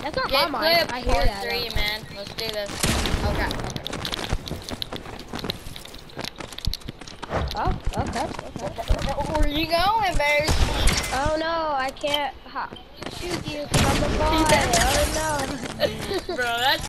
That's not Get my mic. clip I hear part that. 3, man. Let's do this. Okay. Oh, okay. Where you going, Bears? Oh no, I can't shoot you because I'm a bot. Oh no. Bro, that's